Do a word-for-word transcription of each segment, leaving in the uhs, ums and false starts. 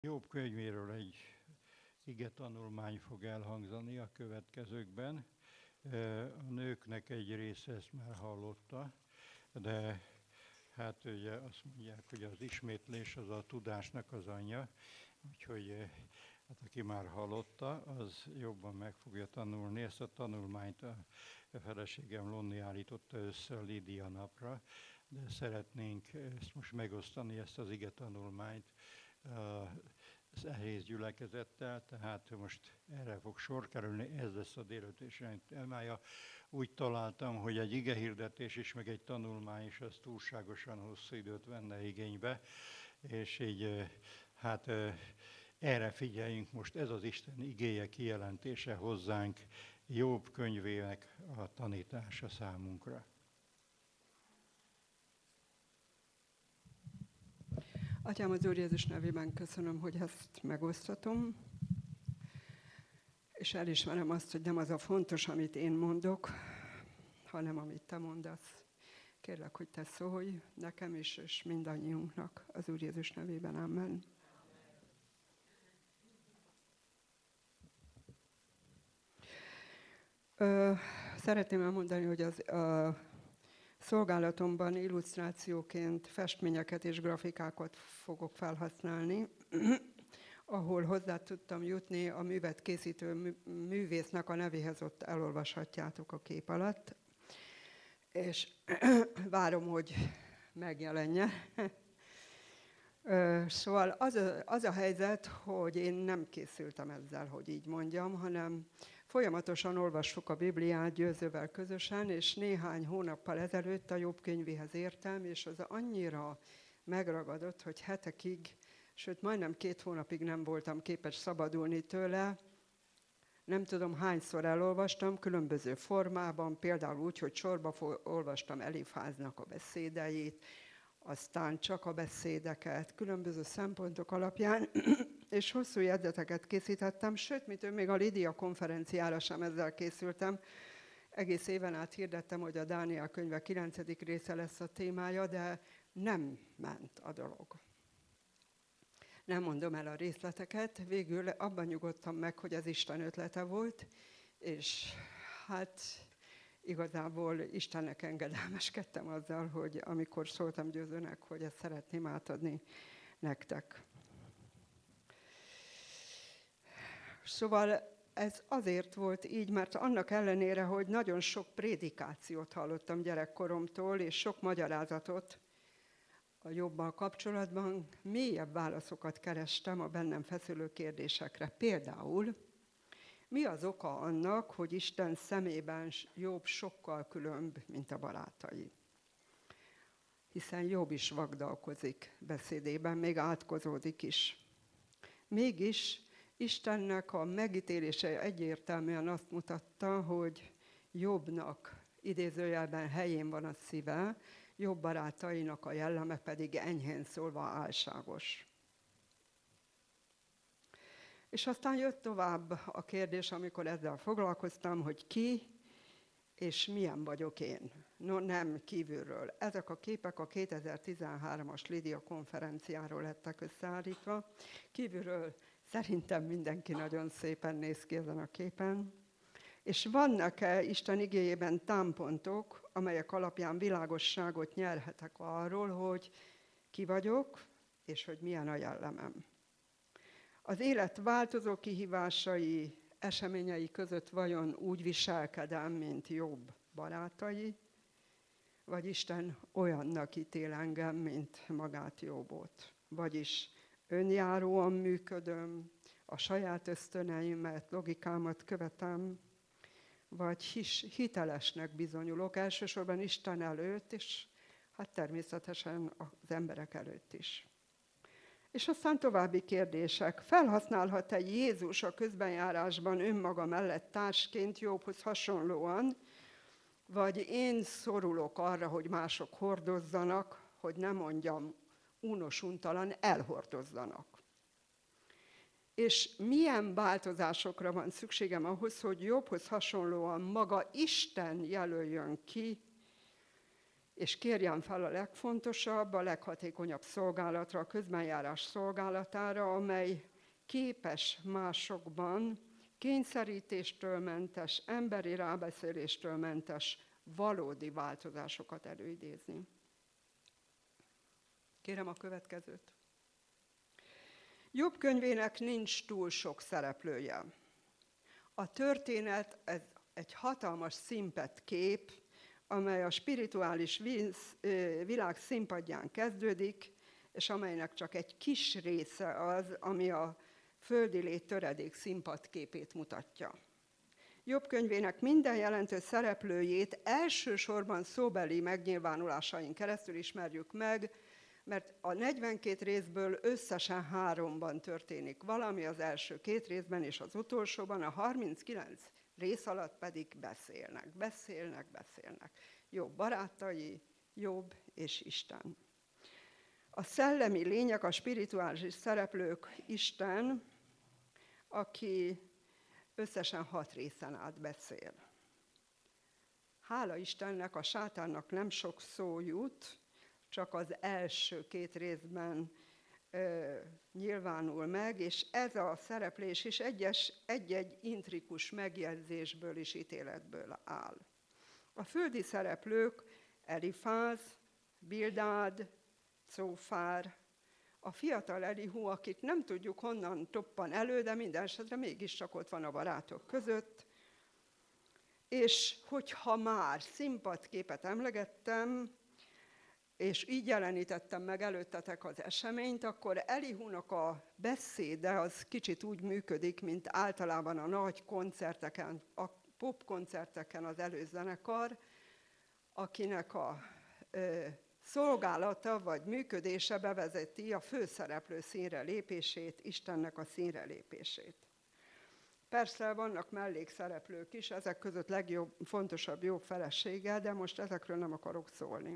Jobb könyvéről egy igetanulmány fog elhangzani a következőkben. A nőknek egy része ezt már hallotta, de hát ugye azt mondják, hogy az ismétlés az a tudásnak az anyja, úgyhogy hát aki már hallotta, az jobban meg fogja tanulni. Ezt a tanulmányt a feleségem Lonni állította össze a Lídia napra, de szeretnénk ezt most megosztani, ezt az igetanulmányt az egész gyülekezettel, tehát most erre fog sor kerülni, ez lesz a délután témája. Úgy találtam, hogy egy igehirdetés is, meg egy tanulmány is, az túlságosan hosszú időt venne igénybe, és így hát erre figyeljünk most, ez az Isten igéje kijelentése hozzánk, Jobb könyvének a tanítása számunkra. Atyám, az Úr Jézus nevében köszönöm, hogy ezt megosztatom, és elismerem azt, hogy nem az a fontos, amit én mondok, hanem amit te mondasz. Kérlek, hogy te szólj nekem is, és mindannyiunknak az Úr Jézus nevében. Amen. Ö, szeretném elmondani, hogy az a szolgálatomban illusztrációként festményeket és grafikákat fogok felhasználni, ahol hozzá tudtam jutni a művet készítő művésznek a nevéhez, ott elolvashatjátok a kép alatt, és várom, hogy megjelenje. Szóval az a, az a helyzet, hogy én nem készültem ezzel, hogy így mondjam, hanem folyamatosan olvassuk a Bibliát Győzővel közösen, és néhány hónappal ezelőtt a Jobb könyvéhez értem, és az annyira megragadott, hogy hetekig, sőt majdnem két hónapig nem voltam képes szabadulni tőle. Nem tudom, hányszor elolvastam, különböző formában, például úgy, hogy sorba olvastam Elifáznak a beszédeit, aztán csak a beszédeket, különböző szempontok alapján, és hosszú jegyzeteket készítettem, sőt, mint ő, még a Lídia konferenciára sem ezzel készültem. Egész éven át hirdettem, hogy a Dániel könyve kilencedik része lesz a témája, de nem ment a dolog. Nem mondom el a részleteket, végül abban nyugodtam meg, hogy ez Isten ötlete volt, és hát igazából Istennek engedelmeskedtem azzal, hogy amikor szóltam Győzőnek, hogy ezt szeretném átadni nektek. Szóval ez azért volt így, mert annak ellenére, hogy nagyon sok prédikációt hallottam gyerekkoromtól, és sok magyarázatot a Jobbal kapcsolatban, mélyebb válaszokat kerestem a bennem feszülő kérdésekre. Például, mi az oka annak, hogy Isten szemében Jobb sokkal különb, mint a barátai? Hiszen Jobb is vagdalkozik beszédében, még átkozódik is. Mégis Istennek a megítélése egyértelműen azt mutatta, hogy Jobbnak idézőjelben helyén van a szíve, Jobb barátainak a jelleme pedig enyhén szólva álságos. És aztán jött tovább a kérdés, amikor ezzel foglalkoztam, hogy ki és milyen vagyok én. No, nem kívülről. Ezek a képek a kétezer-tizenhármas Lídia konferenciáról lettek összeállítva. Kívülről szerintem mindenki nagyon szépen néz ki ezen a képen. És vannak-e Isten igéjében támpontok, amelyek alapján világosságot nyerhetek arról, hogy ki vagyok, és hogy milyen a jellemem. Az élet változó kihívásai, eseményei között vajon úgy viselkedem, mint Jobb barátai, vagy Isten olyannak ítél engem, mint magát Jobbot. Vagyis önjáróan működöm, a saját ösztöneimet, logikámat követem, vagy his, hitelesnek bizonyulok, elsősorban Isten előtt, és hát természetesen az emberek előtt is. És aztán további kérdések. Felhasználhat-e Jézus a közbenjárásban önmaga mellett társként Jobbhoz hasonlóan, vagy én szorulok arra, hogy mások hordozzanak, hogy ne mondjam unos-untalan, elhordozzanak. És milyen változásokra van szükségem ahhoz, hogy Jobbhoz hasonlóan maga Isten jelöljön ki, és kérjen fel a legfontosabb, a leghatékonyabb szolgálatra, a közbenjárás szolgálatára, amely képes másokban kényszerítéstől mentes, emberi rábeszéléstől mentes, valódi változásokat előidézni. Kérem a következőt. Jobb könyvének nincs túl sok szereplője. A történet ez egy hatalmas színpad kép, amely a spirituális világ színpadján kezdődik, és amelynek csak egy kis része az, ami a földi lét töredék színpadképét mutatja. Jobb könyvének minden jelentős szereplőjét elsősorban szóbeli megnyilvánulásain keresztül ismerjük meg, mert a negyvenkét részből összesen háromban történik valami, az első két részben és az utolsóban, a harminckilenc rész alatt pedig beszélnek, beszélnek, beszélnek. Jobb barátai, Jobb és Isten. A szellemi lények, a spirituális szereplők, Isten, aki összesen hat részen át beszél. Hála Istennek, a sátánnak nem sok szó jut, csak az első két részben ö, nyilvánul meg, és ez a szereplés is egyes, egy-egy intrikus megjegyzésből és ítéletből áll. A földi szereplők Elifáz, Bildád, Cófár, a fiatal Elihu, akit nem tudjuk honnan toppan elő, de minden esetre mégiscsak ott van a barátok között. És hogyha már színpadképet emlegettem, és így jelenítettem meg előttetek az eseményt, akkor Elihunak a beszéde az kicsit úgy működik, mint általában a nagy koncerteken, a popkoncerteken az előzenekar, akinek a ö, szolgálata vagy működése bevezeti a főszereplő színre lépését, Istennek a színre lépését. Persze vannak mellékszereplők is, ezek között legjobb, fontosabb Jobb felesége, de most ezekről nem akarok szólni.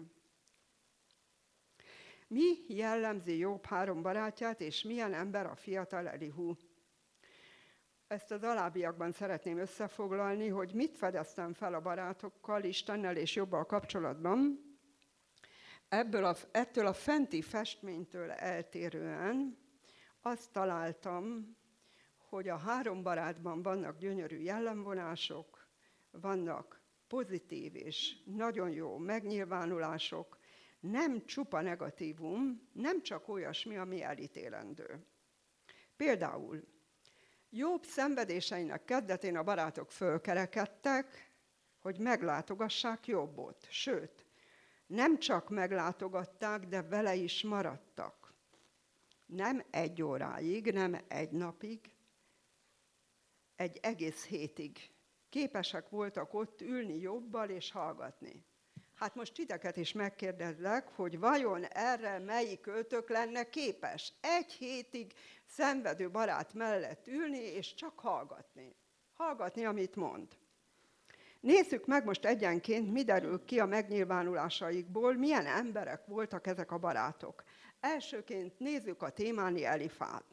Mi jellemzi Jobb három barátját, és milyen ember a fiatal Elihu? Ezt az alábbiakban szeretném összefoglalni, hogy mit fedeztem fel a barátokkal, Istennel és Jobbal kapcsolatban. Ebből a, ettől a fenti festménytől eltérően azt találtam, hogy a három barátban vannak gyönyörű jellemvonások, vannak pozitív és nagyon jó megnyilvánulások, nem csupa negatívum, nem csak olyasmi, ami elítélendő. Például Jobb szenvedéseinek kezdetén a barátok fölkerekedtek, hogy meglátogassák Jobbot. Sőt, nem csak meglátogatták, de vele is maradtak. Nem egy óráig, nem egy napig, egy egész hétig. Képesek voltak ott ülni Jobbal és hallgatni. Hát most titeket is megkérdezlek, hogy vajon erre melyik költök lenne képes egy hétig szenvedő barát mellett ülni és csak hallgatni. Hallgatni, amit mond. Nézzük meg most egyenként, mi derül ki a megnyilvánulásaikból, milyen emberek voltak ezek a barátok. Elsőként nézzük a témáni Elifázt.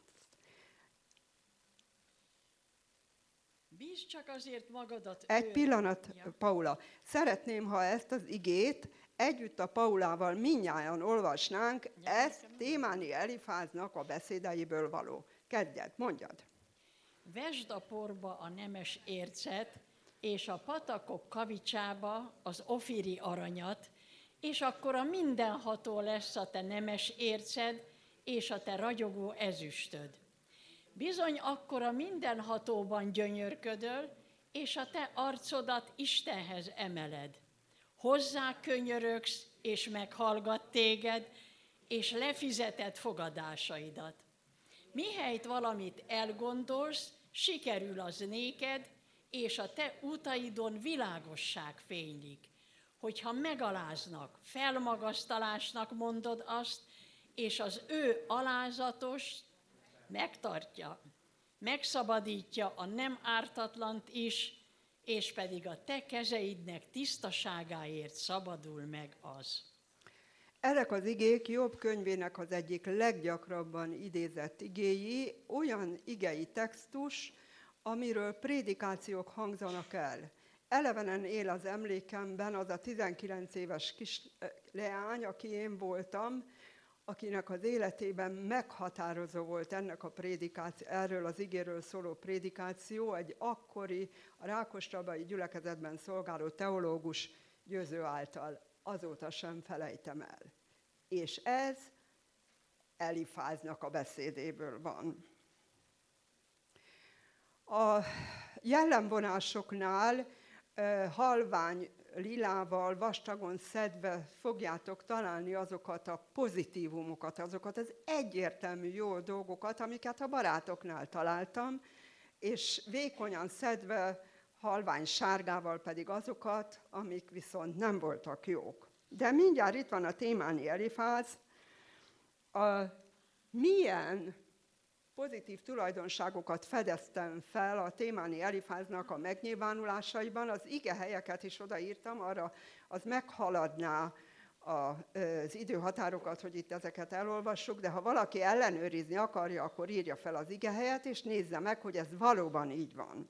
Bízd csak azért magadat. Egy ő... pillanat, ja. Paula. Szeretném, ha ezt az igét együtt a Paulával mindnyájan olvasnánk, ja, ezt témáni Elifáznak a beszédeiből való. Kezdjed, mondjad. Vesd a porba a nemes ércet, és a patakok kavicsába az ofiri aranyat, és akkor a mindenható lesz a te nemes érced, és a te ragyogó ezüstöd. Bizony akkor a mindenhatóban gyönyörködöl, és a te arcodat Istenhez emeled. Hozzá könyörögsz, és meghallgat téged, és lefizeted fogadásaidat. Mihelyt valamit elgondolsz, sikerül az néked, és a te utaidon világosság fénylik. Hogyha megaláznak, felmagasztalásnak mondod azt, és az ő alázatos megtartja, megszabadítja a nem ártatlant is, és pedig a te kezeidnek tisztaságáért szabadul meg az. Ezek az igék Jobb könyvének az egyik leggyakrabban idézett igéi, olyan igei textus, amiről prédikációk hangzanak el. elevenen él az emlékemben az a tizenkilenc éves kis leány, aki én voltam, akinek az életében meghatározó volt ennek a prédikáció, erről az igéről szóló prédikáció, egy akkori a Rákostalbai gyülekezetben szolgáló teológus Győző által. Azóta sem felejtem el. És ez Elifáznak a beszédéből van. A jellemvonásoknál halvány lilával, vastagon szedve fogjátok találni azokat a pozitívumokat, azokat az egyértelmű jó dolgokat, amiket a barátoknál találtam, és vékonyan szedve, halvány sárgával pedig azokat, amik viszont nem voltak jók. De mindjárt itt van a témáni Elifáz. A milyen pozitív tulajdonságokat fedeztem fel a témáni Elifáznak a megnyilvánulásaiban, az igehelyeket is odaírtam, arra az meghaladná az időhatárokat, hogy itt ezeket elolvassuk, de ha valaki ellenőrizni akarja, akkor írja fel az igehelyet, és nézze meg, hogy ez valóban így van.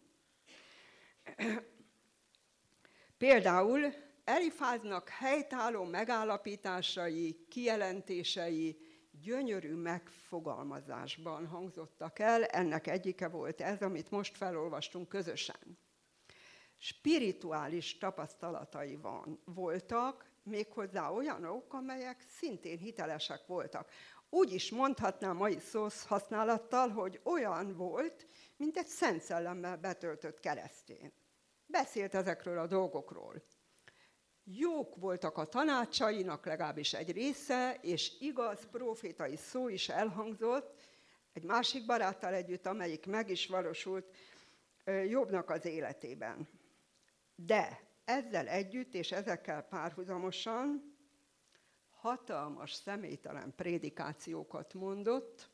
Például Elifáznak helytálló megállapításai, kijelentései gyönyörű megfogalmazásban hangzottak el, ennek egyike volt ez, amit most felolvastunk közösen. Spirituális tapasztalatai van, voltak, méghozzá olyanok, amelyek szintén hitelesek voltak. Úgy is mondhatnám mai szóhasználattal, hogy olyan volt, mint egy Szent Szellemmel betöltött keresztény. Beszélt ezekről a dolgokról. Jók voltak a tanácsainak, legalábbis egy része, és igaz profétai szó is elhangzott egy másik baráttal együtt, amelyik meg is valósult Jobbnak az életében. De ezzel együtt és ezekkel párhuzamosan hatalmas, személytelen prédikációkat mondott,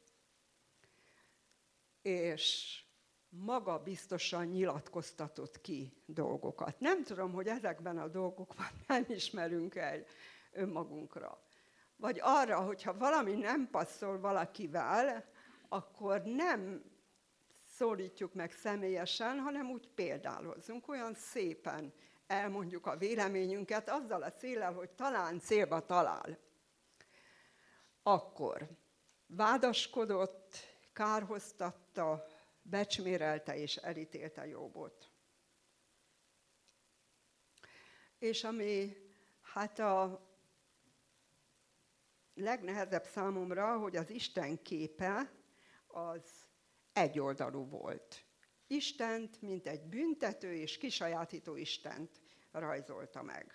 és maga biztosan nyilatkoztatott ki dolgokat. Nem tudom, hogy ezekben a dolgokban nem ismerünk el önmagunkra. Vagy arra, hogyha valami nem passzol valakivel, akkor nem szólítjuk meg személyesen, hanem úgy példálozunk, olyan szépen elmondjuk a véleményünket, azzal a céllal, hogy talán célba talál. Akkor vádaskodott, kárhoztatta, becsmérelte és elítélte Jobbot. És ami hát a legnehezebb számomra, hogy az Isten képe az egyoldalú volt. Istent, mint egy büntető és kisajátító Istent rajzolta meg.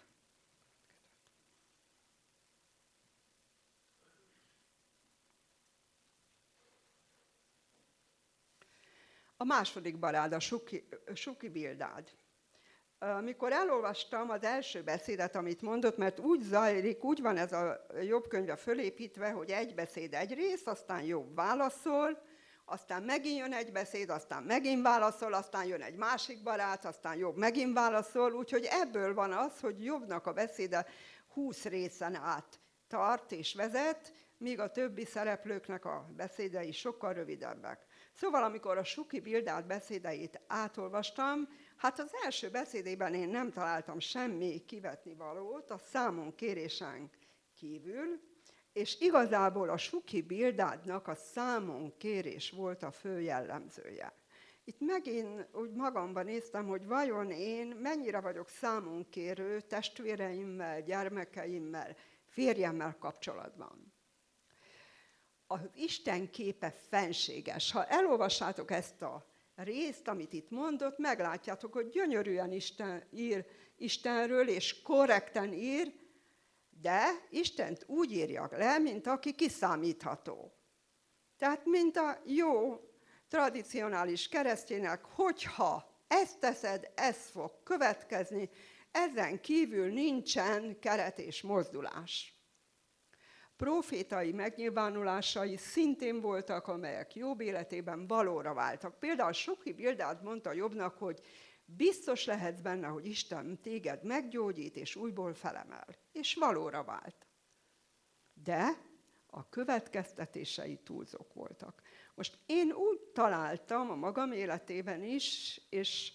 A második barád, a Suki, Suki Bildád. Amikor elolvastam az első beszédet, amit mondott, mert úgy zajlik, úgy van ez a Jobb könyve fölépítve, hogy egy beszéd egy rész, aztán Jobb válaszol, aztán megint jön egy beszéd, aztán megint válaszol, aztán jön egy másik barát, aztán Jobb megint válaszol, úgyhogy ebből van az, hogy Jobbnak a beszéde húsz részen át tart és vezet, míg a többi szereplőknek a beszédei sokkal rövidebbek. Szóval, amikor a Suki Bildád beszédeit átolvastam, hát az első beszédében én nem találtam semmi kivetnivalót a számon kérésen kívül, és igazából a Suki Bildádnak a számon kérés volt a fő jellemzője. Itt megint úgy magamban néztem, hogy vajon én mennyire vagyok számonkérő testvéreimmel, gyermekeimmel, férjemmel kapcsolatban. Az Isten képe fenséges. Ha elolvassátok ezt a részt, amit itt mondott, meglátjátok, hogy gyönyörűen Isten ír Istenről, és korrekten ír, de Istent úgy írja le, mint aki kiszámítható. Tehát, mint a jó, tradicionális keresztények, hogyha ezt teszed, ez fog következni, ezen kívül nincsen keret és mozdulás. Profétai megnyilvánulásai szintén voltak, amelyek Jobb életében valóra váltak. Például Suki Bildád mondta Jobbnak, hogy biztos lehetsz benne, hogy Isten téged meggyógyít és újból felemel. És valóra vált. De a következtetései túlzók voltak. Most én úgy találtam a magam életében is, és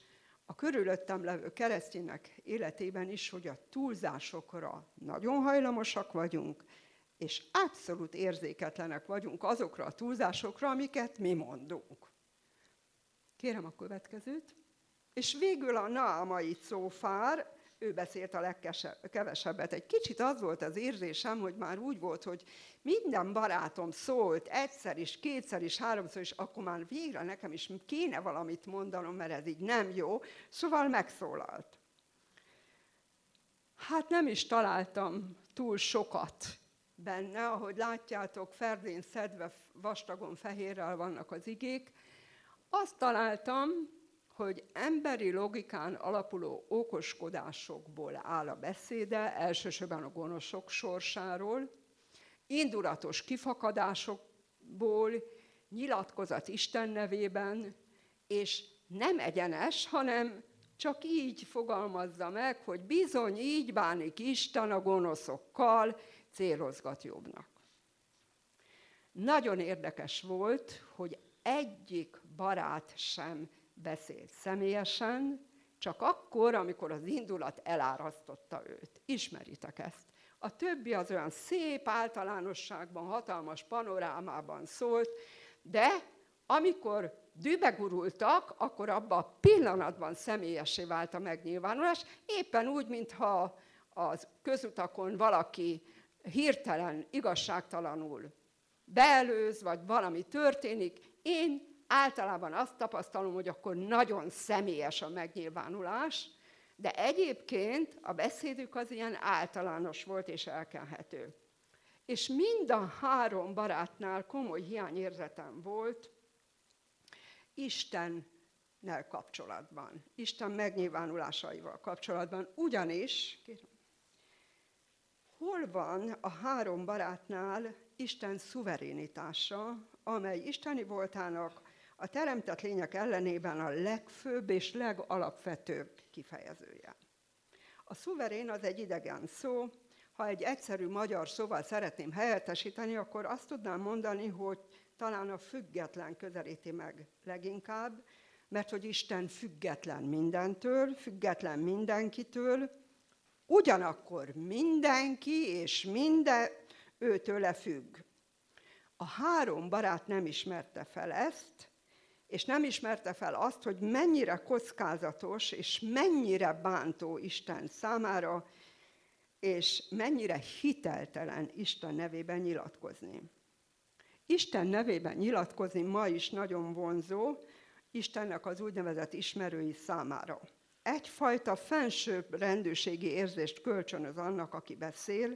a körülöttem levő keresztények életében is, hogy a túlzásokra nagyon hajlamosak vagyunk, és abszolút érzéketlenek vagyunk azokra a túlzásokra, amiket mi mondunk. Kérem a következőt. És végül a Naamai Cófár, ő beszélt a legkevesebbet. Egy kicsit az volt az érzésem, hogy már úgy volt, hogy minden barátom szólt egyszer is, kétszer is, háromszor is, akkor már végre nekem is kéne valamit mondanom, mert ez így nem jó. Szóval megszólalt. Hát nem is találtam túl sokat benne, ahogy látjátok, ferdén szedve, vastagon fehérrel vannak az igék. Azt találtam, hogy emberi logikán alapuló okoskodásokból áll a beszéde, elsősorban a gonoszok sorsáról, indulatos kifakadásokból, nyilatkozat Isten nevében, és nem egyenes, hanem csak így fogalmazza meg, hogy bizony így bánik Isten a gonoszokkal, célozgat Jobbnak. Nagyon érdekes volt, hogy egyik barát sem beszélt személyesen, csak akkor, amikor az indulat elárasztotta őt. Ismeritek ezt. A többi az olyan szép általánosságban, hatalmas panorámában szólt, de amikor dűbe gurultak, akkor abban a pillanatban személyessé vált a megnyilvánulás, éppen úgy, mintha az közutakon valaki hirtelen, igazságtalanul beelőz, vagy valami történik. Én általában azt tapasztalom, hogy akkor nagyon személyes a megnyilvánulás, de egyébként a beszédük az ilyen általános volt és elkenhető. És mind a három barátnál komoly hiányérzetem volt Istennel kapcsolatban, Isten megnyilvánulásaival kapcsolatban. Ugyanis, kérem, hol van a három barátnál Isten szuverénitása, amely isteni voltának a teremtett lények ellenében a legfőbb és legalapvetőbb kifejezője. A szuverén az egy idegen szó. Ha egy egyszerű magyar szóval szeretném helyettesíteni, akkor azt tudnám mondani, hogy talán a független közelíti meg leginkább, mert hogy Isten független mindentől, független mindenkitől, ugyanakkor mindenki és minden őtőle függ. A három barát nem ismerte fel ezt, és nem ismerte fel azt, hogy mennyire kockázatos és mennyire bántó Isten számára, és mennyire hiteltelen Isten nevében nyilatkozni. Isten nevében nyilatkozni ma is nagyon vonzó Istennek az úgynevezett ismerői számára. Egyfajta fensőbb rendőrségi érzést kölcsönöz annak, aki beszél.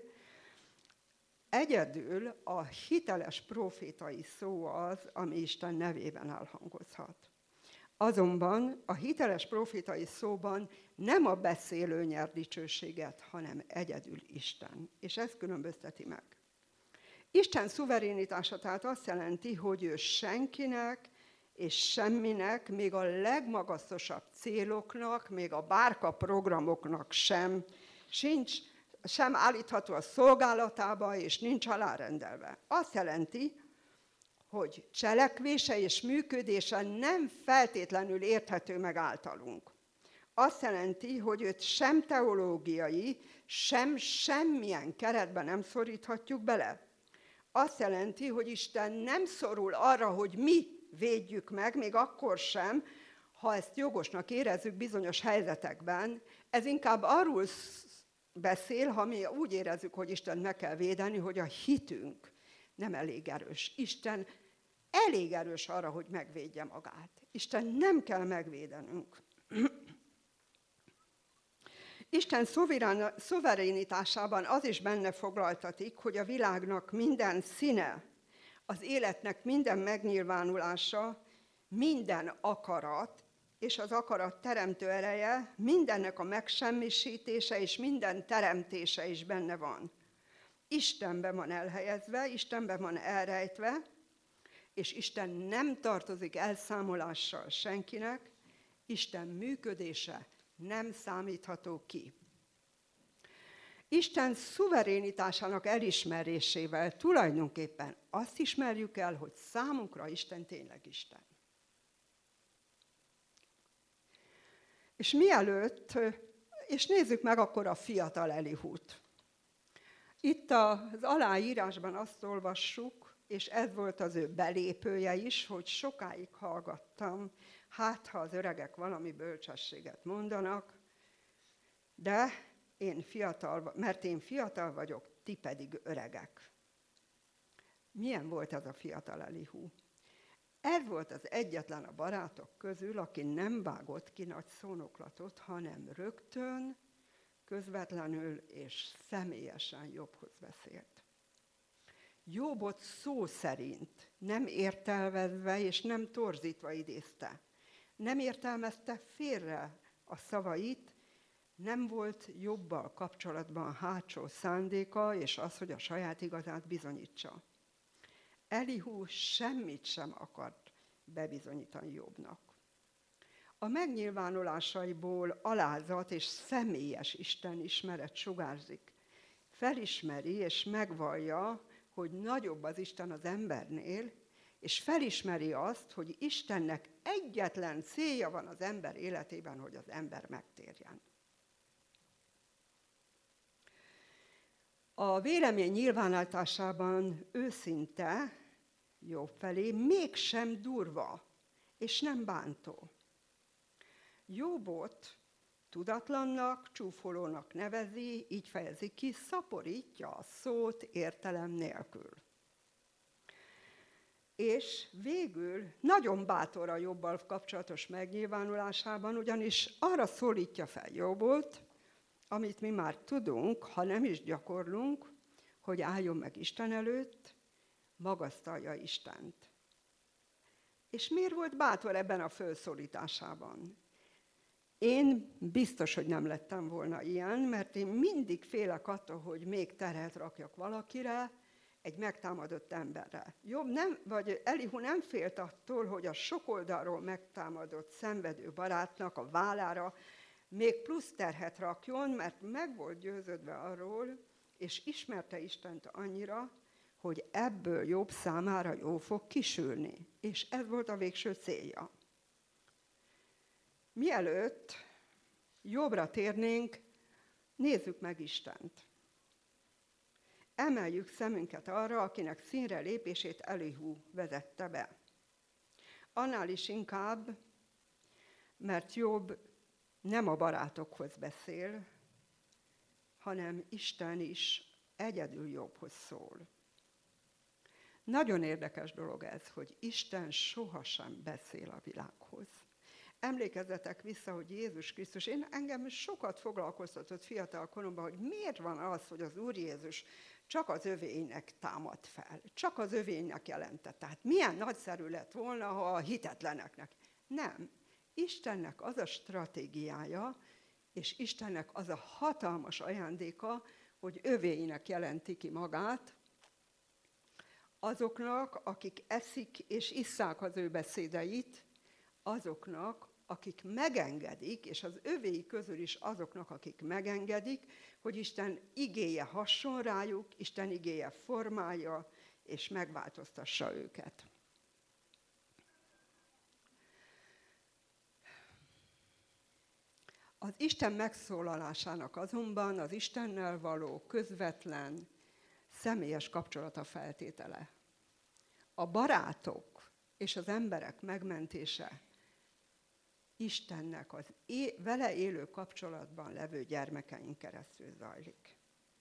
Egyedül a hiteles profétai szó az, ami Isten nevében elhangozhat. Azonban a hiteles profétai szóban nem a beszélő nyer dicsőséget, hanem egyedül Isten. És ez különbözteti meg. Isten szuverénitása tehát azt jelenti, hogy ő senkinek és semminek, még a legmagasztosabb céloknak, még a bárka programoknak sem, sincs, sem állítható a szolgálatába, és nincs alárendelve. Azt jelenti, hogy cselekvése és működése nem feltétlenül érthető meg általunk. Azt jelenti, hogy őt sem teológiai, sem semmilyen keretben nem szoríthatjuk bele. Azt jelenti, hogy Isten nem szorul arra, hogy mi védjük meg, még akkor sem, ha ezt jogosnak érezzük bizonyos helyzetekben. Ez inkább arról beszél, ha mi úgy érezzük, hogy Isten meg kell védeni, hogy a hitünk nem elég erős. Isten elég erős arra, hogy megvédje magát. Isten nem kell megvédenünk. Isten szuverénitásában az is benne foglaltatik, hogy a világnak minden színe, az életnek minden megnyilvánulása, minden akarat, és az akarat teremtő ereje, mindennek a megsemmisítése és minden teremtése is benne van. Istenben van elhelyezve, Istenben van elrejtve, és Isten nem tartozik elszámolással senkinek, Isten működése nem számítható ki. Isten szuverénitásának elismerésével tulajdonképpen azt ismerjük el, hogy számunkra Isten tényleg Isten. És mielőtt, és nézzük meg akkor a fiatal Elihút. Itt az aláírásban azt olvassuk, és ez volt az ő belépője is, hogy sokáig hallgattam, hát ha az öregek valami bölcsességet mondanak, de én fiatal, mert én fiatal vagyok, ti pedig öregek. Milyen volt ez a fiatal Elihu? Ez volt az egyetlen a barátok közül, aki nem vágott ki nagy szónoklatot, hanem rögtön, közvetlenül és személyesen Jobbhoz beszélt. Jobbot szó szerint, nem értelmezve és nem torzítva idézte. Nem értelmezte félre a szavait, nem volt Jobbal kapcsolatban hátsó szándéka, és az, hogy a saját igazát bizonyítsa. Elihu semmit sem akart bebizonyítani Jobbnak. A megnyilvánulásaiból alázat és személyes Isten ismeret sugárzik. Felismeri és megvallja, hogy nagyobb az Isten az embernél, és felismeri azt, hogy Istennek egyetlen célja van az ember életében, hogy az ember megtérjen. A vélemény nyilvánításában őszinte Jobb felé, mégsem durva, és nem bántó. Jobbot tudatlannak, csúfolónak nevezi, így fejezi ki, szaporítja a szót értelem nélkül. És végül nagyon bátor a Jobbal kapcsolatos megnyilvánulásában, ugyanis arra szólítja fel Jobbot, amit mi már tudunk, ha nem is gyakorlunk, hogy álljon meg Isten előtt, magasztalja Istent. És miért volt bátor ebben a felszólításában? Én biztos, hogy nem lettem volna ilyen, mert én mindig félek attól, hogy még terhet rakjak valakire, egy megtámadott emberre. Jobb nem, vagy Elihu nem félt attól, hogy a sok oldalról megtámadott, szenvedő barátnak a vállára még plusz terhet rakjon, mert meg volt győződve arról, és ismerte Istent annyira, hogy ebből Jobb számára jó fog kisülni. És ez volt a végső célja. Mielőtt Jobbra térnénk, nézzük meg Istent. Emeljük szemünket arra, akinek színre lépését Elihu vezette be. Annál is inkább, mert Jobb nem a barátokhoz beszél, hanem Isten is egyedül Jobbhoz szól. Nagyon érdekes dolog ez, hogy Isten sohasem beszél a világhoz. Emlékezzetek vissza, hogy Jézus Krisztus, én engem sokat foglalkoztatott fiatal koromban, hogy miért van az, hogy az Úr Jézus csak az övéinek támad fel, csak az övéinek jelentett. Tehát milyen nagyszerű lett volna, ha a hitetleneknek. Nem. Istennek az a stratégiája, és Istennek az a hatalmas ajándéka, hogy övéinek jelenti ki magát, azoknak, akik eszik és isszák az ő beszédeit, azoknak, akik megengedik, és az övéi közül is azoknak, akik megengedik, hogy Isten igéje hasson rájuk, Isten igéje formálja, és megváltoztassa őket. Az Isten megszólalásának azonban az Istennel való közvetlen, személyes kapcsolata feltétele. A barátok és az emberek megmentése Istennek az é- vele élő kapcsolatban levő gyermekeink keresztül zajlik.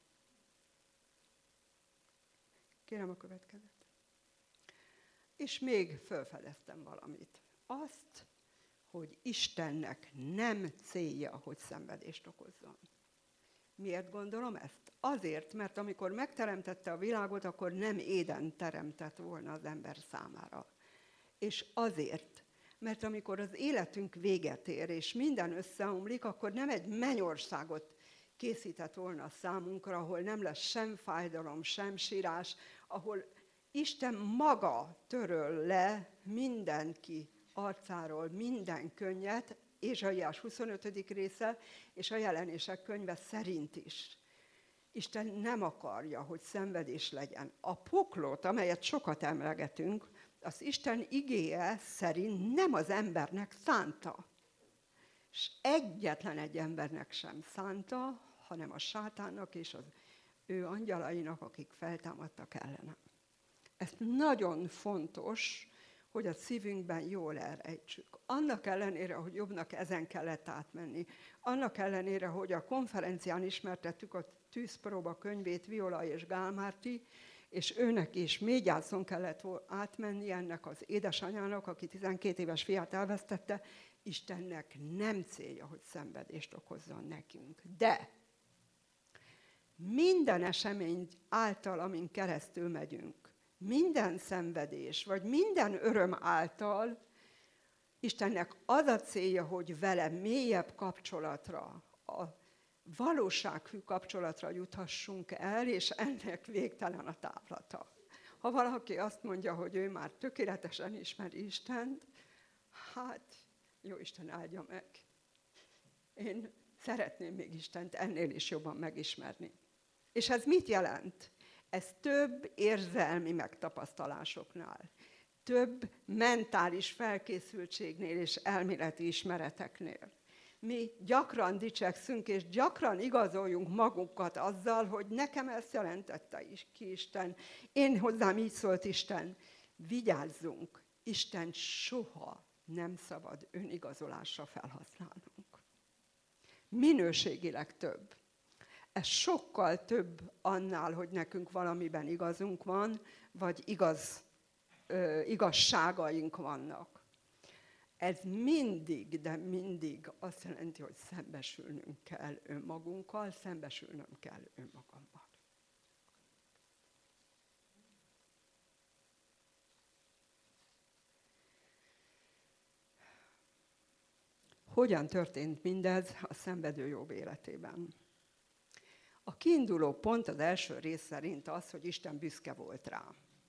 Kérem a következőt. És még felfedeztem valamit. Azt, hogy Istennek nem célja, hogy szenvedést okozzon. Miért gondolom ezt? Azért, mert amikor megteremtette a világot, akkor nem Éden teremtett volna az ember számára. És azért, mert amikor az életünk véget ér, és minden összeomlik, akkor nem egy mennyországot készített volna számunkra, ahol nem lesz sem fájdalom, sem sírás, ahol Isten maga töröl le mindenki arcáról minden könnyet, Ézsaiás huszonötödik része, és a Jelenések könyve szerint is. Isten nem akarja, hogy szenvedés legyen. A poklot, amelyet sokat emlegetünk, az Isten igéje szerint nem az embernek szánta. és egyetlen egy embernek sem szánta, hanem a sátánnak és az ő angyalainak, akik feltámadtak ellenem. Ez nagyon fontos, hogy a szívünkben jól elrejtsük. Annak ellenére, hogy Jobbnak ezen kellett átmenni, annak ellenére, hogy a konferencián ismertettük a Tűzpróba könyvét Viola és Gál Márti, és őnek is mély gyászon kellett átmenni ennek az édesanyának, aki tizenkét éves fiát elvesztette, Istennek nem célja, hogy szenvedést okozzon nekünk. De minden esemény által, amin keresztül megyünk, minden szenvedés, vagy minden öröm által Istennek az a célja, hogy vele mélyebb kapcsolatra, a valósághű kapcsolatra juthassunk el, és ennek végtelen a távlata. Ha valaki azt mondja, hogy ő már tökéletesen ismeri Istent, hát jó Isten áldja meg. Én szeretném még Istent ennél is jobban megismerni. És ez mit jelent? Ez több érzelmi megtapasztalásoknál, több mentális felkészültségnél és elméleti ismereteknél. Mi gyakran dicsekszünk, és gyakran igazoljunk magunkat azzal, hogy nekem ezt jelentette is ki Isten. Én hozzám így szólt Isten. Vigyázzunk, Isten soha nem szabad önigazolásra felhasználnunk. Minőségileg több. Ez sokkal több annál, hogy nekünk valamiben igazunk van, vagy igaz, ö, igazságaink vannak. Ez mindig, de mindig azt jelenti, hogy szembesülnünk kell önmagunkkal, szembesülnöm kell önmagammal. Hogyan történt mindez a szenvedő Jobb életében? A kiinduló pont az első rész szerint az, hogy Isten büszke volt rá.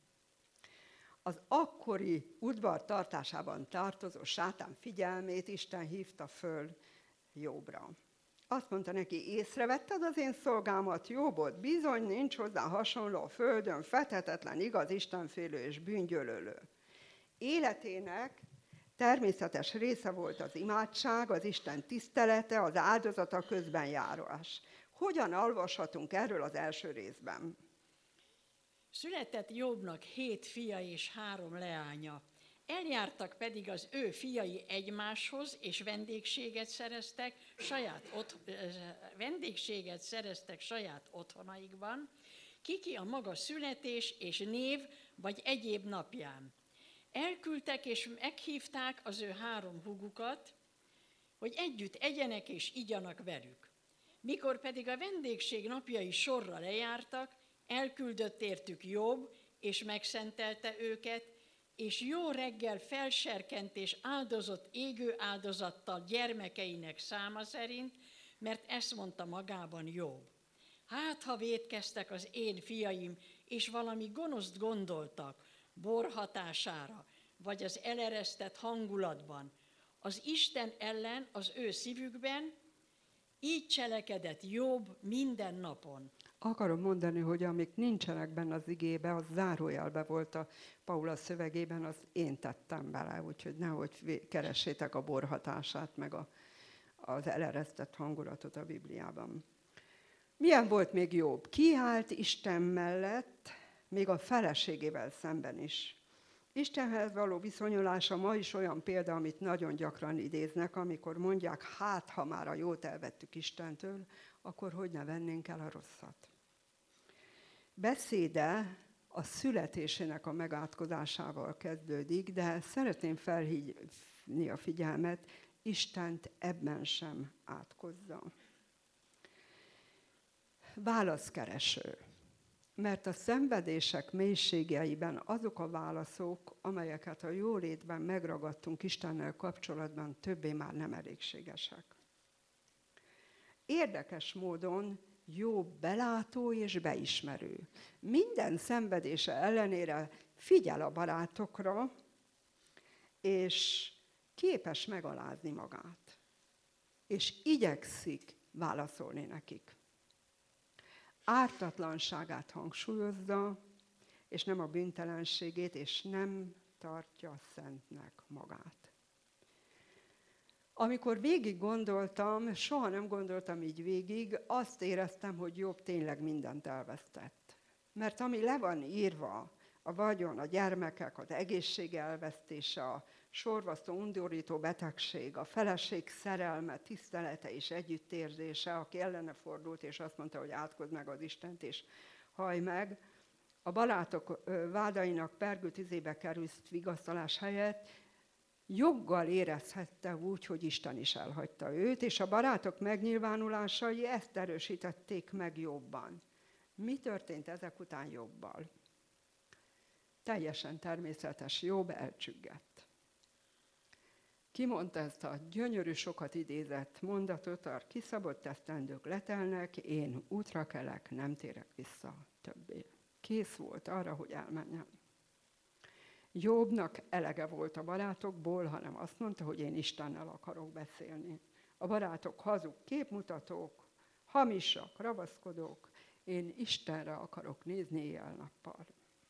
Az akkori udvar tartásában tartozó sátán figyelmét Isten hívta föl Jobbra. Azt mondta neki, észrevetted az én szolgámat, Jobbot? Bizony nincs hozzá hasonló a földön, fethetetlen, igaz, istenfélő és bűngyűlölő. Életének természetes része volt az imádság, az Isten tisztelete, az áldozata közben járás. Hogyan olvashatunk erről az első részben? Született Jobbnak hét fia és három leánya. Eljártak pedig az ő fiai egymáshoz, és vendégséget szereztek saját, ott, vendégséget szereztek saját otthonaikban, kiki a maga születés és név vagy egyéb napján. Elküldtek és meghívták az ő három húgukat, hogy együtt egyenek és igyanak velük. Mikor pedig a vendégség napjai sorra lejártak, elküldött értük Jobb, és megszentelte őket, és jó reggel felserkent és áldozott égő áldozattal gyermekeinek száma szerint, mert ezt mondta magában Jobb. Hát, ha vétkeztek az én fiaim, és valami gonoszt gondoltak, bor hatására, vagy az eleresztett hangulatban, az Isten ellen az ő szívükben, így cselekedett Jobb minden napon. Akarom mondani, hogy amik nincsenek benne az igébe, az zárójelbe volt a Paula szövegében, az én tettem bele, úgyhogy nehogy keressétek a bor hatását, meg a, az eleresztett hangulatot a Bibliában. Milyen volt még Jobb? Kiállt Isten mellett, még a feleségével szemben is. Istenhez való viszonyulása ma is olyan példa, amit nagyon gyakran idéznek, amikor mondják, hát ha már a jót elvettük Istentől, akkor hogy ne vennénk el a rosszat. Beszéde a születésének a megátkozásával kezdődik, de szeretném felhívni a figyelmet, Istent ebben sem átkozza. Válaszkereső. Mert a szenvedések mélységeiben azok a válaszok, amelyeket a jólétben megragadtunk Istennel kapcsolatban, többé már nem elégségesek. Érdekes módon Jobb belátó és beismerő. Minden szenvedése ellenére figyel a barátokra, és képes megalázni magát. És igyekszik válaszolni nekik. Ártatlanságát hangsúlyozza, és nem a bűntelenségét, és nem tartja szentnek magát. Amikor végig gondoltam, soha nem gondoltam így végig, azt éreztem, hogy Jobb tényleg mindent elvesztett. Mert ami le van írva, a vagyon, a gyermekek, az egészség elvesztése, a sorvasztó, undorító betegség, a feleség szerelme, tisztelete és együttérzése, aki ellene fordult, és azt mondta, hogy átkozd meg az Istent, és hajj meg. A barátok vádainak pergő tüzébe került vigasztalás helyett joggal érezhette úgy, hogy Isten is elhagyta őt, és a barátok megnyilvánulásai ezt erősítették meg Jobban. Mi történt ezek után Jobbal? Teljesen természetes, Jobb elcsüggett. Kimondta ezt a gyönyörű, sokat idézett mondatot, a kiszabott esztendők letelnek, én útra kelek, nem térek vissza többé. Kész volt arra, hogy elmenjen. Jobbnak elege volt a barátokból, hanem azt mondta, hogy én Istennel akarok beszélni. A barátok hazug képmutatók, hamisak, ravaszkodók, én Istenre akarok nézni éjjel-nappal.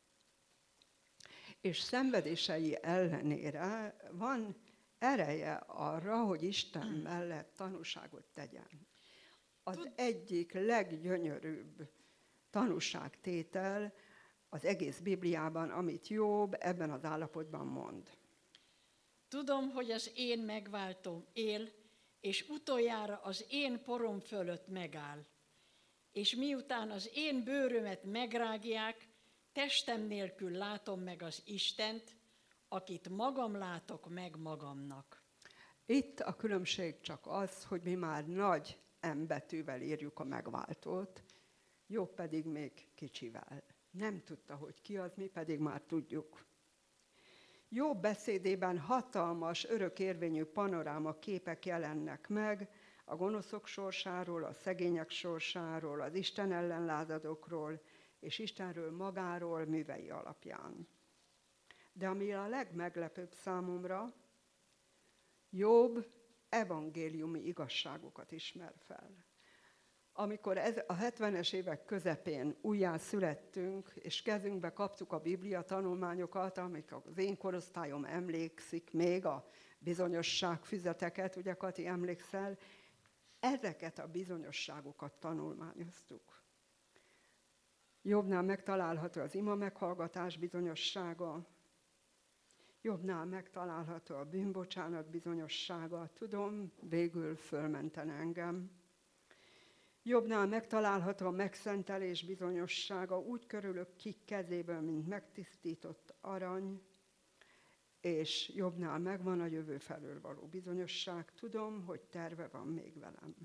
És szenvedései ellenére van ereje arra, hogy Isten mellett tanúságot tegyen. Az egyik leggyönyörűbb tanúságtétel az egész Bibliában, amit Jobb ebben az állapotban mond. Tudom, hogy az én megváltóm él, és utoljára az én porom fölött megáll. És miután az én bőrömet megrágják, testem nélkül látom meg az Istent, akit magam látok meg magamnak. Itt a különbség csak az, hogy mi már nagy M betűvel írjuk a megváltót, Jobb pedig még kicsivel. Nem tudta, hogy ki az, mi pedig már tudjuk. Jobb beszédében hatalmas, örökérvényű panoráma képek jelennek meg a gonoszok sorsáról, a szegények sorsáról, az Isten ellen lázadókról, és Istenről magáról művei alapján. De ami a legmeglepőbb számomra, Jobb evangéliumi igazságokat ismer fel. Amikor ez a hetvenes évek közepén újjá születtünk, és kezünkbe kaptuk a Biblia tanulmányokat, amik az én korosztályom emlékszik még, a bizonyosságfüzeteket, ugye Kati emlékszel, ezeket a bizonyosságokat tanulmányoztuk. Jobbnál megtalálható az ima meghallgatás bizonyossága, Jobbnál megtalálható a bűnbocsánat bizonyossága, tudom, végül fölmenten engem. Jobbnál megtalálható a megszentelés bizonyossága, úgy körülök ki kezéből, mint megtisztított arany, és Jobbnál megvan a jövő felől való bizonyosság, tudom, hogy terve van még velem.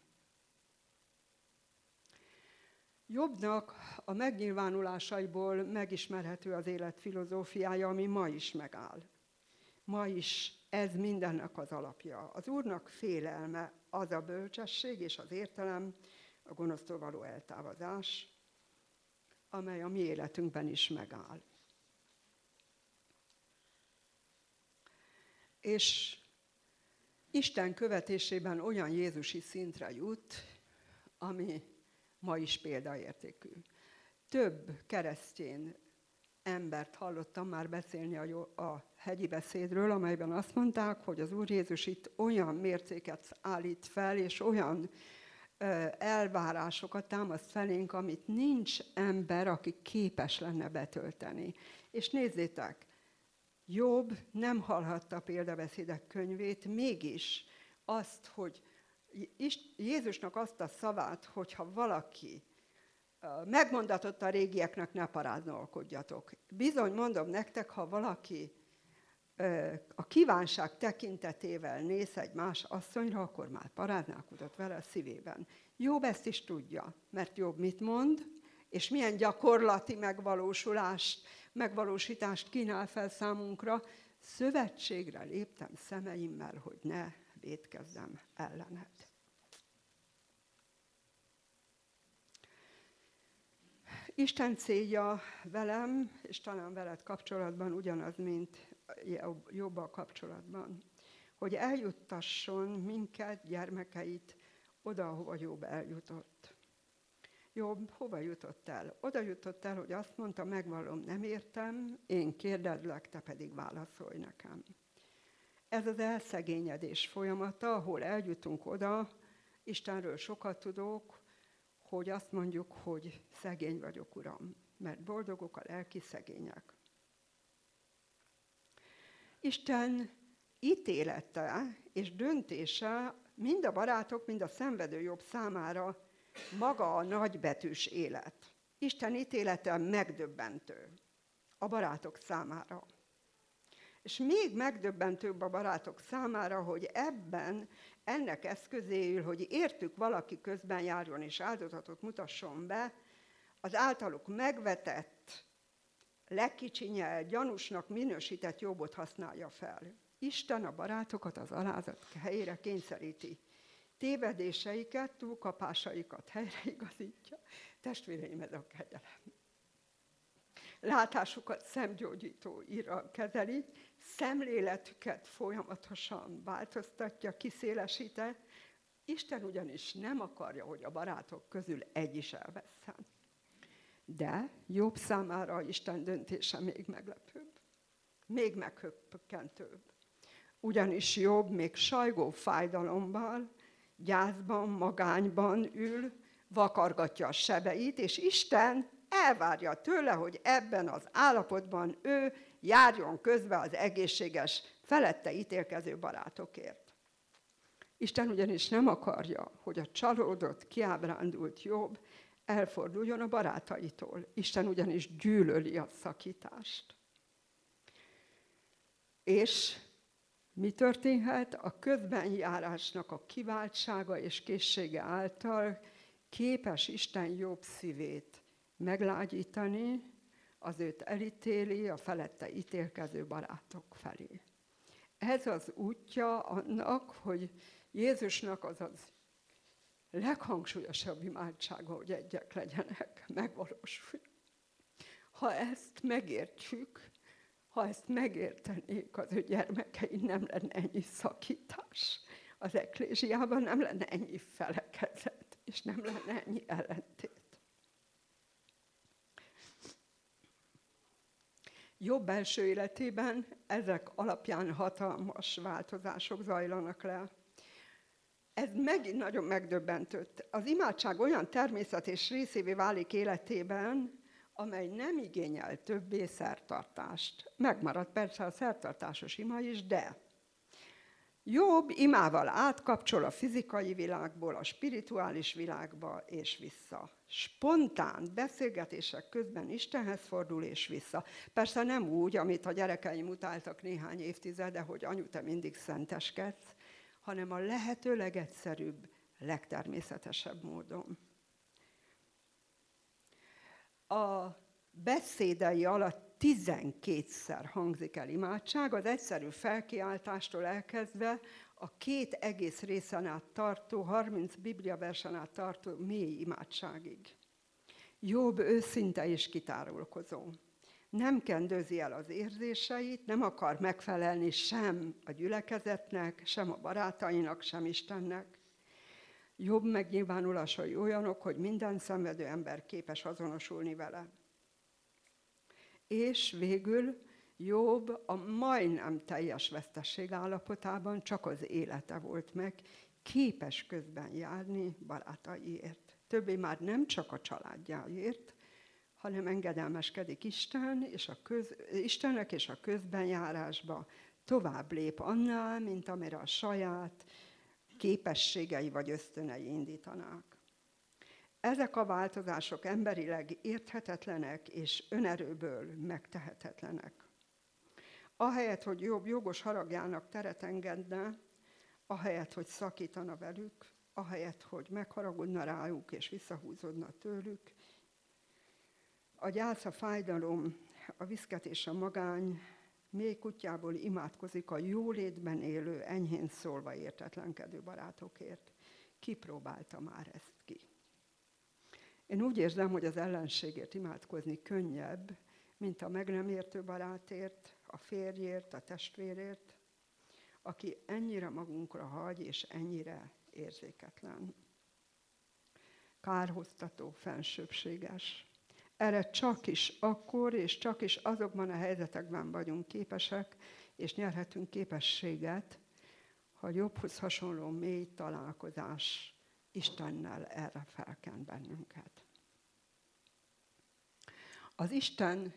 Jobbnak a megnyilvánulásaiból megismerhető az élet filozófiája, ami ma is megáll. Ma is ez mindennek az alapja. Az Úrnak félelme az a bölcsesség és az értelem, a gonosztól való eltávozás, amely a mi életünkben is megáll. És Isten követésében olyan jézusi szintre jut, ami ma is példaértékű. Több keresztény embert hallottam már beszélni a, a hegyi beszédről, amelyben azt mondták, hogy az Úr Jézus itt olyan mércéket állít fel, és olyan ö, elvárásokat támaszt felénk, amit nincs ember, aki képes lenne betölteni. És nézzétek, Jobb nem hallhatta a példabeszédek könyvét, mégis azt, hogy Jézusnak azt a szavát, hogyha valaki megmondatott a régieknek, ne paráználkodjatok. Bizony mondom nektek, ha valaki a kívánság tekintetével néz egy más asszonyra, akkor már paráználkodott vele a szívében. Jobb ezt is tudja, mert Jobb mit mond, és milyen gyakorlati megvalósulást, megvalósítást kínál fel számunkra. Szövetségre léptem szemeimmel, hogy ne vétkezzem ellened. Isten célja velem, és talán veled kapcsolatban ugyanaz, mint Jobbal kapcsolatban, hogy eljuttasson minket, gyermekeit oda, ahova Jobb eljutott. Jobb hova jutott el? Oda jutott el, hogy azt mondta, megvallom, nem értem, én kérdezlek, te pedig válaszolj nekem. Ez az elszegényedés folyamata, ahol eljutunk oda, Istenről sokat tudok, hogy azt mondjuk, hogy szegény vagyok, Uram, mert boldogok a lelki szegények. Isten ítélete és döntése mind a barátok, mind a szenvedő Jobb számára maga a nagybetűs élet. Isten ítélete megdöbbentő a barátok számára. És még megdöbbentőbb a barátok számára, hogy ebben, ennek eszközéül, hogy értük valaki közben járjon és áldozatot mutasson be, az általuk megvetett, lekicsinyelt, gyanúsnak minősített Jobbot használja fel. Isten a barátokat az alázat helyére kényszeríti. Tévedéseiket, túlkapásaikat helyreigazítja. Testvéreim, ez a kegyelem. Látásukat szemgyógyító írral kezeli, szemléletüket folyamatosan változtatja, kiszélesíti. Isten ugyanis nem akarja, hogy a barátok közül egy is elvesszen. De Jobb számára Isten döntése még meglepőbb, még meghökkentőbb. Ugyanis Jobb még sajgó fájdalommal, gyászban, magányban ül, vakargatja a sebeit, és Isten elvárja tőle, hogy ebben az állapotban ő járjon közbe az egészséges, felette ítélkező barátokért. Isten ugyanis nem akarja, hogy a csalódott, kiábrándult Jobb elforduljon a barátaitól. Isten ugyanis gyűlöli a szakítást. És mi történhet? A közbenjárásnak a kiváltsága és készsége által képes Isten Jobb szívét meglágyítani, az őt elítéli a felette ítélkező barátok felé. Ez az útja annak, hogy Jézusnak az az leghangsúlyosabb imádsága, hogy egyek legyenek, megvalósul. Ha ezt megértjük, ha ezt megértenék az ő gyermekei, nem lenne ennyi szakítás. Az eklésiában nem lenne ennyi felekezet, és nem lenne ennyi ellentét. Jobb belső életében ezek alapján hatalmas változások zajlanak le. Ez megint nagyon megdöbbentött. Az imádság olyan természetes részévé válik életében, amely nem igényel többé szertartást. Megmarad persze a szertartásos ima is, de Jobb imával átkapcsol a fizikai világból a spirituális világba és vissza. Spontán beszélgetések közben Istenhez fordul és vissza. Persze nem úgy, amit a gyerekeim utáltak néhány évtizede, hogy anyu, te mindig szenteskedsz, hanem a lehető legegyszerűbb, legtermészetesebb módon. A beszédei alatt tizenkétszer hangzik el imádság, az egyszerű felkiáltástól elkezdve a két egész részen át tartó, harminc bibliaversen át tartó mély imádságig. Jobb őszinte és kitárulkozó. Nem kendőzi el az érzéseit, nem akar megfelelni sem a gyülekezetnek, sem a barátainak, sem Istennek. Jobb megnyilvánulásai olyanok, hogy minden szenvedő ember képes azonosulni vele. És végül Jobb a majdnem teljes vesztesség állapotában csak az élete volt meg, képes közben járni barátaiért. Többé már nem csak a családjáért, hanem engedelmeskedik Isten és a köz, Istennek és a közbenjárásba tovább lép annál, mint amire a saját képességei vagy ösztönei indítanák. Ezek a változások emberileg érthetetlenek és önerőből megtehetetlenek. Ahelyett, hogy Jobb jogos haragjának teret engedne, ahelyett, hogy szakítana velük, ahelyett, hogy megharagudna rájuk és visszahúzódna tőlük, a gyász, a fájdalom, a viszket és a magány mély kutyából imádkozik a jólétben élő, enyhén szólva értetlenkedő barátokért. Kipróbálta már ezt ki. Én úgy érzem, hogy az ellenségért imádkozni könnyebb, mint a meg nem értő barátért, a férjért, a testvérért, aki ennyire magunkra hagy, és ennyire érzéketlen. Kárhoztató, fensőbbséges. Erre csak is akkor, és csak is azokban a helyzetekben vagyunk képesek, és nyerhetünk képességet, ha Jobbhoz hasonló mély találkozás Istennel erre felkent bennünket. Az Isten,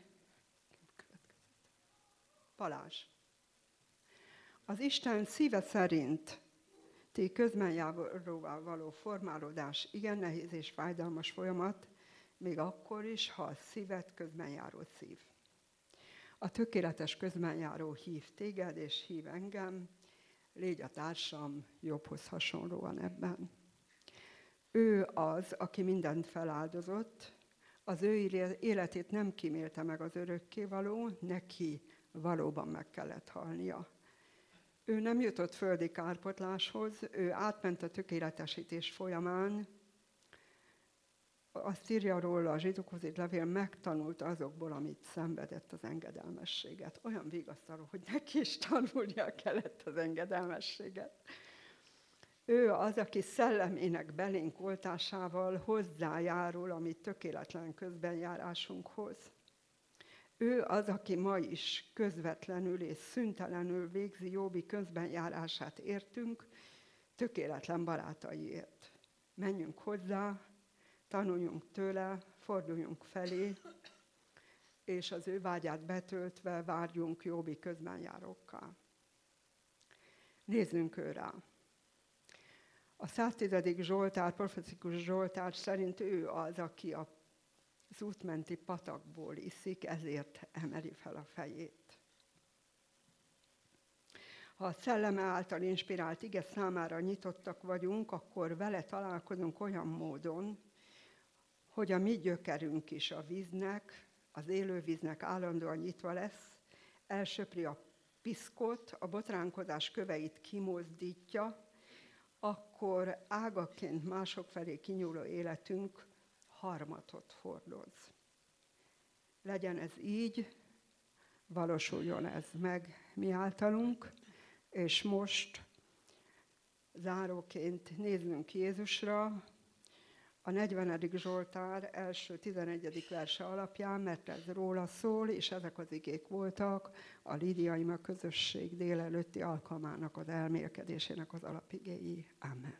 Balázs, az Isten szíve szerint ti közbenjáróvá való formálódás igen nehéz és fájdalmas folyamat, még akkor is, ha a szíved közbenjáró szív. A tökéletes közbenjáró hív téged és hív engem, légy a társam Jobbhoz hasonlóan ebben. Ő az, aki mindent feláldozott, az ő életét nem kímélte meg az örökkévaló, neki valóban meg kellett halnia. Ő nem jutott földi kárpotláshoz, ő átment a tökéletesítés folyamán. Azt írja róla a zsidókhoz írt levél, megtanulta azokból, amit szenvedett, az engedelmességet. Olyan vigasztaló, hogy neki is tanulnia kellett az engedelmességet. Ő az, aki szellemének belénk oltásával hozzájárul a mi tökéletlen közbenjárásunkhoz. Ő az, aki ma is közvetlenül és szüntelenül végzi Jobbi közbenjárását értünk, tökéletlen barátaiért. Menjünk hozzá, tanuljunk tőle, forduljunk felé, és az ő vágyát betöltve várjunk Jobbi közbenjárókkal. Nézzünk ő rá. A száztizedik Zsoltár, profetikus Zsoltár szerint ő az, aki a az útmenti patakból iszik, ezért emeli fel a fejét. Ha a szelleme által inspirált ige számára nyitottak vagyunk, akkor vele találkozunk olyan módon, hogy a mi gyökerünk is a víznek, az élő víznek állandóan nyitva lesz, elsöpri a piszkot, a botránkozás köveit kimozdítja, akkor ágaként mások felé kinyúló életünk harmatot hordoz. Legyen ez így, valósuljon ez meg mi általunk, és most záróként nézzünk Jézusra, a negyvenedik Zsoltár első tizenegyedik verse alapján, mert ez róla szól, és ezek az igék voltak a Lídia Ima közösség délelőtti alkalmának az elmélkedésének az alapigéi. Amen.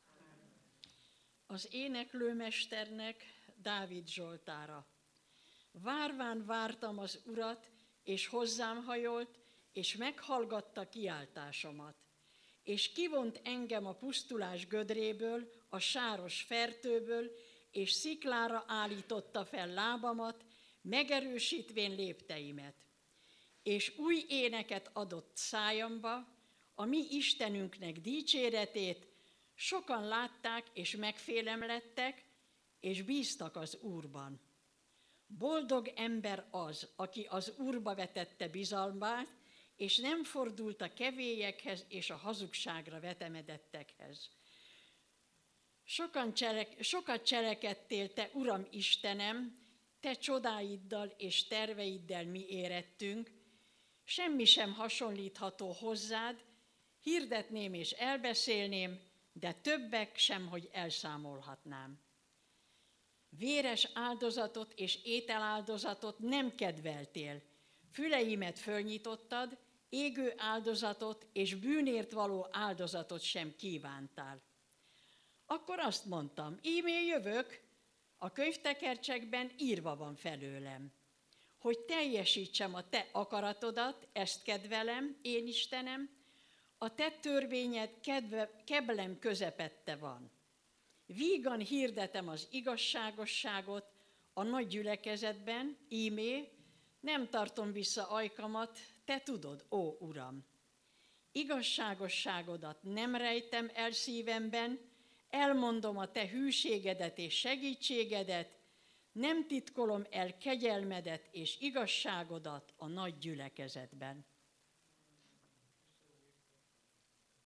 Az éneklőmesternek Dávid Zsoltára. Várván vártam az Urat, és hozzám hajolt, és meghallgatta kiáltásomat. És kivont engem a pusztulás gödréből, a sáros fertőből, és sziklára állította fel lábamat, megerősítvén lépteimet. És új éneket adott szájamba, a mi Istenünknek dicséretét, sokan látták és megfélemlettek, és bíztak az Úrban. Boldog ember az, aki az Úrba vetette bizalmát, és nem fordult a kevélyekhez és a hazugságra vetemedettekhez. Sokan cselek, sokat cselekedtél, te Uram Istenem, te csodáiddal és terveiddel mi érettünk, semmi sem hasonlítható hozzád, hirdetném és elbeszélném, de többek sem, hogy elszámolhatnám. Véres áldozatot és ételáldozatot nem kedveltél, füleimet fölnyitottad, égő áldozatot és bűnért való áldozatot sem kívántál. Akkor azt mondtam, íme jövök, a könyvtekercsekben írva van felőlem, hogy teljesítsem a te akaratodat, ezt kedvelem, én Istenem, a te törvényed kedve, keblem közepette van. Vígan hirdetem az igazságosságot a nagy gyülekezetben, ímé, nem tartom vissza ajkamat, te tudod, ó Uram. Igazságosságodat nem rejtem el szívemben, elmondom a te hűségedet és segítségedet, nem titkolom el kegyelmedet és igazságodat a nagy gyülekezetben.